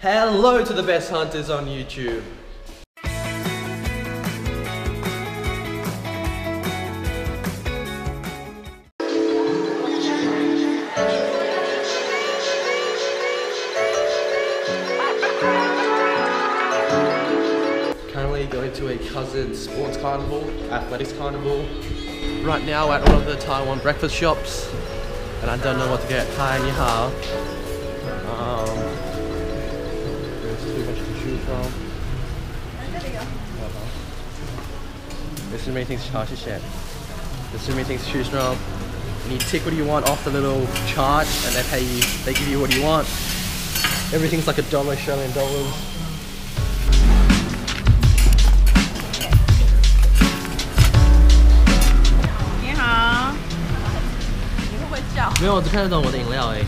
Hello to the best hunters on YouTube. Currently going to a cousin's sports carnival, athletics carnival. Right now at one of the Taiwan breakfast shops, and I don't know what to get. Tony-vitaly-hung. There's too much to choose from. There's too many things to share. There's too many things to choose from. And you tick what you want off the little chart, and they pay you. They give you what you want. Everything's like $1 Australian dollars.没有，我只看得懂我的饮料而已。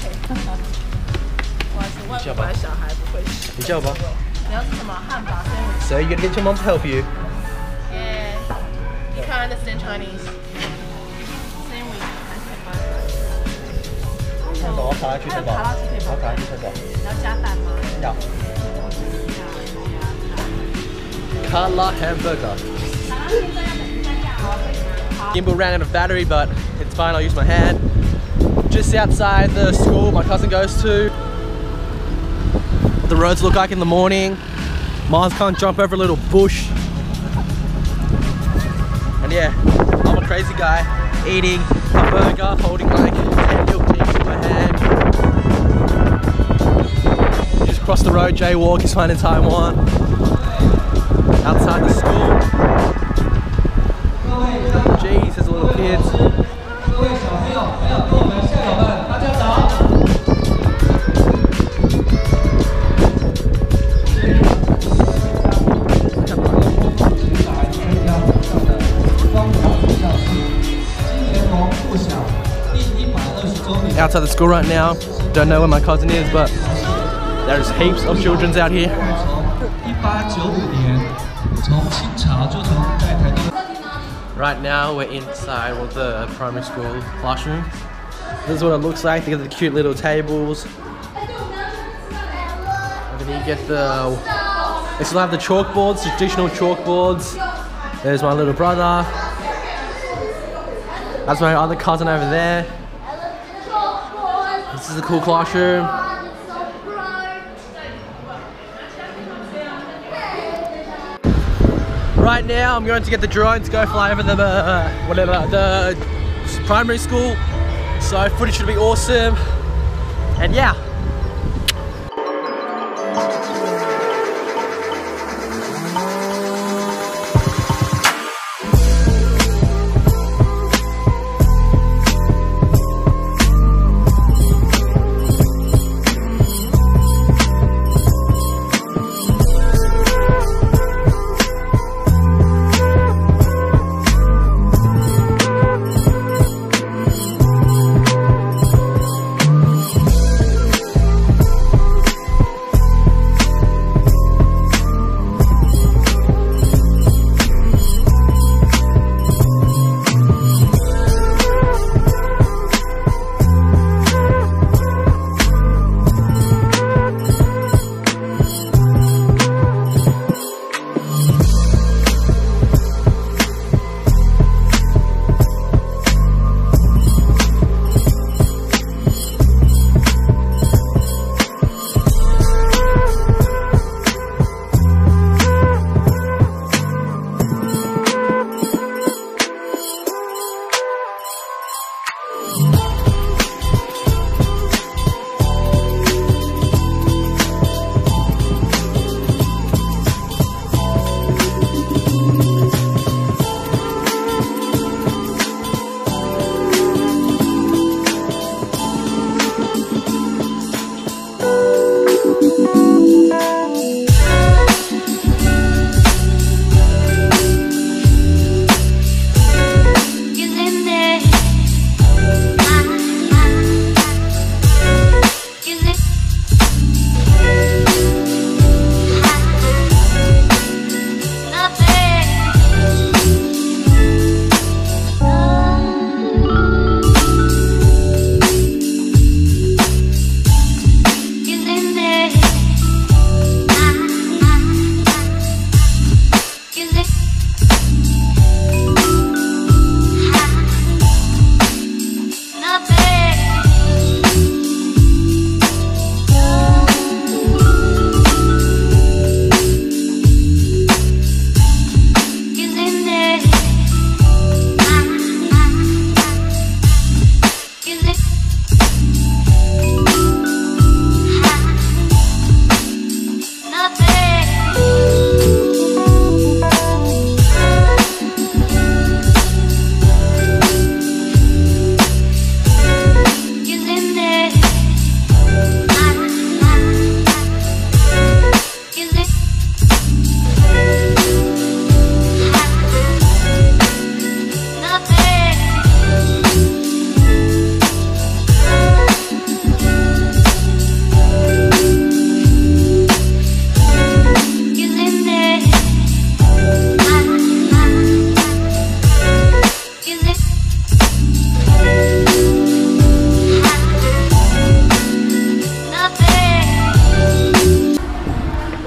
你叫吧。你叫吧。你要是什么汉堡 sandwich? So you gonna get your mom to help you? Yeah. You can't understand Chinese. Sandwich. 汉堡，我卡拉鸡腿堡。我卡拉鸡腿堡。 要加蛋吗？ 要。Carla hamburger. Gimbal ran out of battery, but it's fine. I'll use my hand. Just outside the school my cousin goes to. What the roads look like in the morning. Mars can't jump over a little bush. And yeah, I'm a crazy guy eating a burger, holding like 10 milk teas in my hand. Just cross the road, jaywalk is fine in Taiwan. Outside the school. Jeez, there's little kids. Outside the school right now. Don't know where my cousin is, but there's heaps of children out here. Right now we're inside one of the primary school classrooms. This is what it looks like. They got the cute little tables. And then you get the... They still have the chalkboards, traditional chalkboards. There's my little brother. That's my other cousin over there. This is a cool classroom. Right now, I'm going to get the drone to go fly over the primary school. So footage should be awesome. And yeah.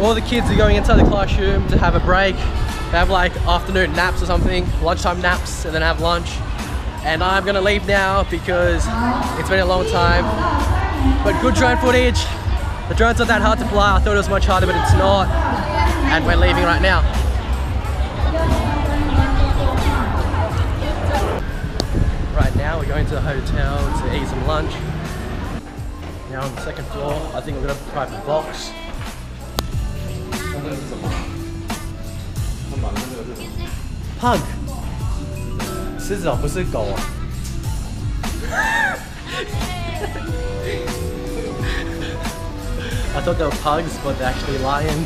all the kids are going inside the classroom to have a break. They have like afternoon naps or something, lunchtime naps, and then have lunch. And I'm gonna leave now because it's been a long time. But good drone footage. The drone's not that hard to fly. I thought it was much harder, but it's not. And we're leaving right now. Right now we're going to the hotel to eat some lunch. Now on the second floor, I think we're gonna have a private box. Pug. 狮子哦，不是狗哦。I thought they were pugs, but they're actually lions.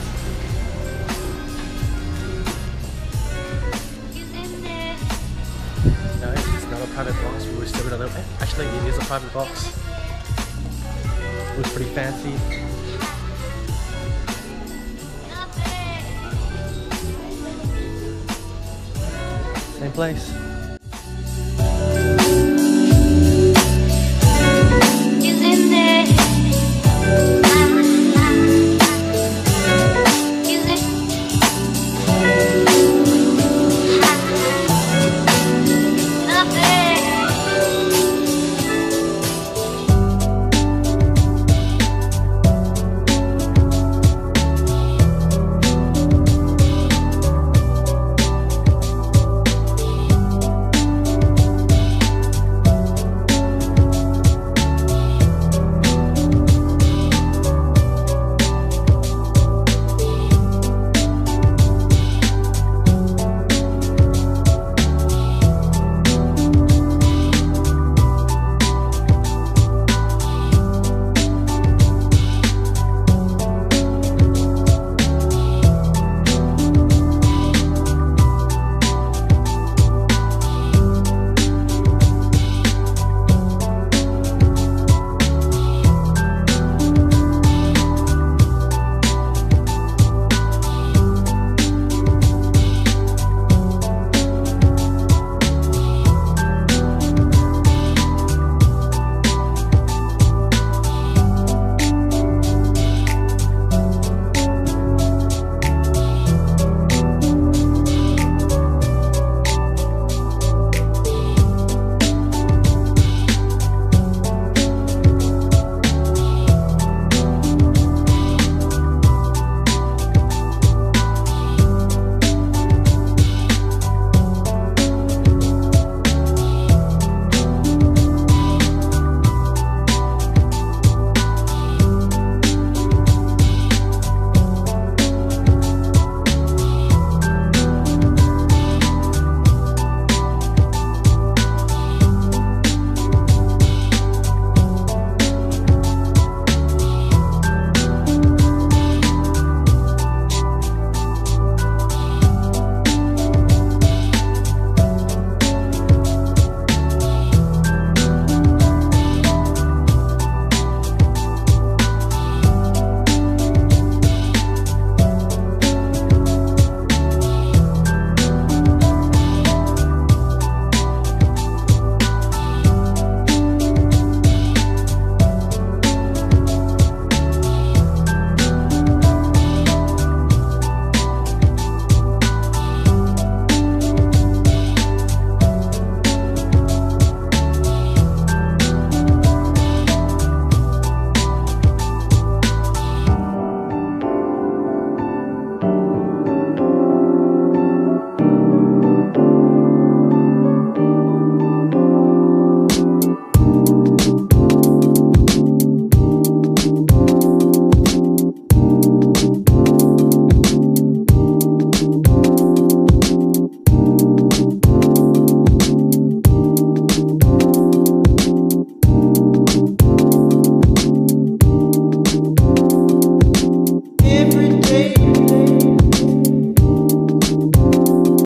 No, it's not a private box. We were still gonna little bit. Actually, it is a private box. It was pretty fancy. Same place.